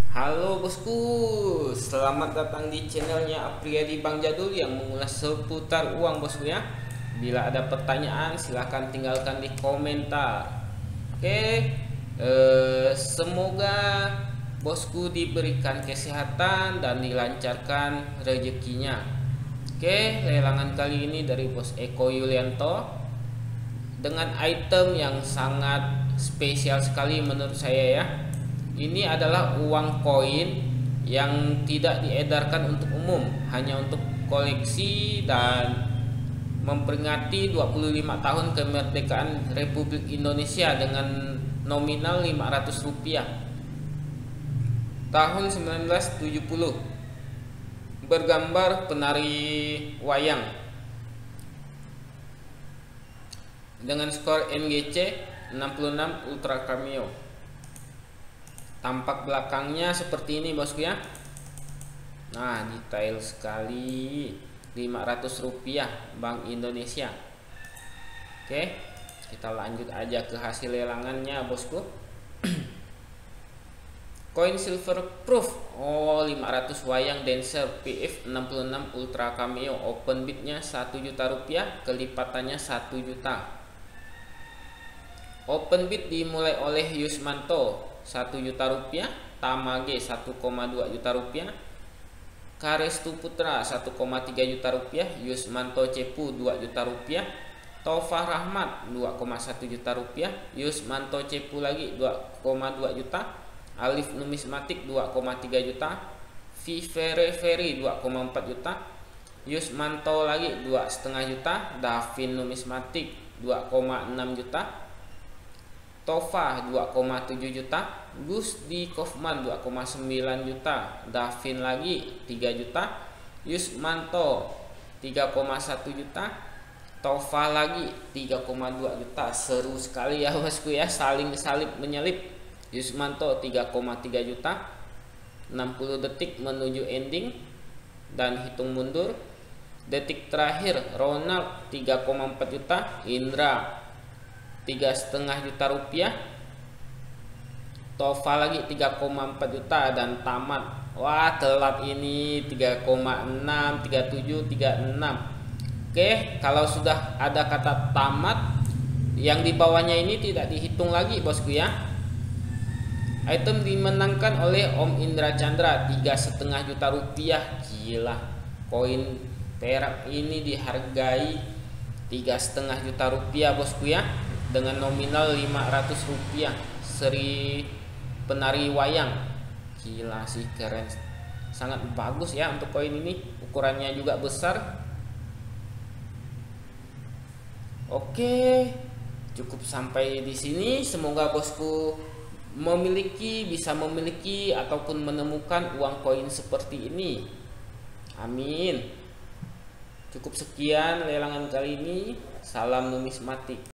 Halo bosku, selamat datang di channelnya Apriyadi Bang Jadul yang mengulas seputar uang bosku ya. Bila ada pertanyaan silahkan tinggalkan di komentar. Oke, semoga bosku diberikan kesehatan dan dilancarkan rezekinya. Oke, lelangan kali ini dari Bos Eko Yulianto dengan item yang sangat spesial sekali menurut saya ya. Ini adalah uang koin yang tidak diedarkan untuk umum, hanya untuk koleksi dan memperingati 25 tahun kemerdekaan Republik Indonesia dengan nominal Rp500 tahun 1970, bergambar penari wayang dengan skor NGC 66 Ultra Cameo. Tampak belakangnya seperti ini bosku ya. Nah, detail sekali. Rp500 Bank Indonesia. Oke, kita lanjut aja ke hasil lelangannya bosku. Koin silver proof. Oh, 500 wayang dancer PF 66 Ultra Cameo. Open bidnya Rp1.000.000, kelipatannya 1 juta. Open bid dimulai oleh Yusmanto Rp1.000.000, Tamage Rp1,2 juta, Karestu Putra Rp1,3 juta, Yusmanto Cepu Rp2 juta, Tofah Rahmat Rp2,1 juta, Yusmanto Cepu lagi Rp2,2 juta, Alif Numismatik Rp2,3 juta, Vivere Ferry Rp2,4 juta, Yusmanto lagi Rp2,5 juta, Davin Numismatik Rp2,6 juta, Tofah Rp2,7 juta, Gusdi Kaufman Rp2,9 juta, Davin lagi Rp3 juta, Yusmanto Rp3,1 juta, Tofah lagi Rp3,2 juta. Seru sekali ya bosku ya, saling salib menyelip. Yusmanto Rp3,3 juta, 60 detik menuju ending dan hitung mundur. Detik terakhir Ronald Rp3,4 juta, Indra Rp3,5 juta, Tofah lagi Rp3,4 juta dan tamat. Wah, telat ini 3,6, 37, 36. Oke, kalau sudah ada kata tamat, yang di bawahnya ini tidak dihitung lagi bosku ya. Item dimenangkan oleh Om Indra Chandra Rp3,5 juta. Gila, koin perak ini dihargai Rp3,5 juta bosku ya, dengan nominal Rp500. Seri penari wayang. Gila sih, keren. Sangat bagus ya untuk koin ini. Ukurannya juga besar. Oke, cukup sampai di sini. Semoga bosku bisa memiliki ataupun menemukan uang koin seperti ini. Amin. Cukup sekian lelangan kali ini. Salam numismatik.